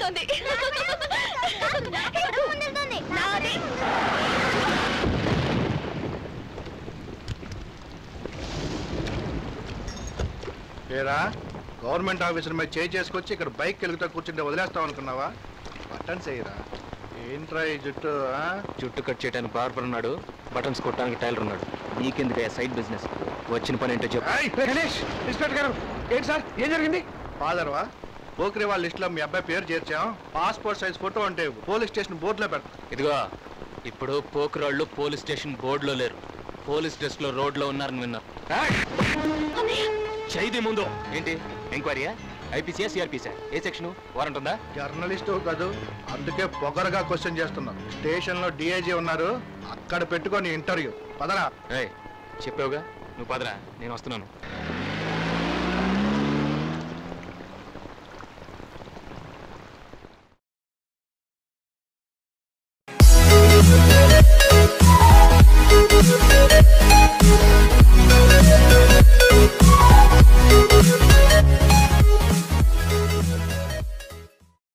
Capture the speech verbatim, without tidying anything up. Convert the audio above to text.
ముందెళ్తోంది. ఏరా government officer మీద చేయి చేసుకొచ్చి ఇక్కడ బైక్ వెలుగుతా కూర్చుంటే వదిలేస్తావు అనుకున్నావా? బటన్స్ వేయరా. ఏంట్రా ఈ జుట్టు? జుట్టు కట్ చేయడానికి బార్బర్ ఉన్నాడు, బటన్స్ కొట్టడానికి టైలర్ ఉన్నాడు. నీకెందుకు సైడ్ బిజినెస్? వచ్చిన పని ఏంటో చెప్పు. గణేష్, ఇన్స్పెక్టర్ గారు, ఏంటి సార్, ఏం జరిగింది? ఫాదర్వా, పోకరి వాళ్ళ లిస్ట్ లో మీ అబ్బాయి పేరు చేర్చాం. పాస్పోర్ట్ సైజ్ ఫోటో అంటే పోలీస్ స్టేషన్ బోర్డులో పెడతాం. ఇదిగో, ఇప్పుడు పోకరాళ్ళు పోలీస్ స్టేషన్ బోర్డులో లేరు, పోలీస్ డ్రెస్ లో రోడ్ లో ఉన్నారని విన్నారు. చైది ముందు ఏంటి ఎంక్వైరీయా? ఐపీసీయా సిఆర్పీసా? ఏ సెక్షన్? వారెంట్ ఉందా? జర్నలిస్టు కాదు, అందుకే పొగరగా క్వశ్చన్ చేస్తున్నాను. స్టేషన్ లో డిఐజీ ఉన్నారు, అక్కడ పెట్టుకొని ఇంటర్వ్యూ. పదరా. చెప్పావుగా, నువ్వు పదరా, నేను వస్తున్నాను.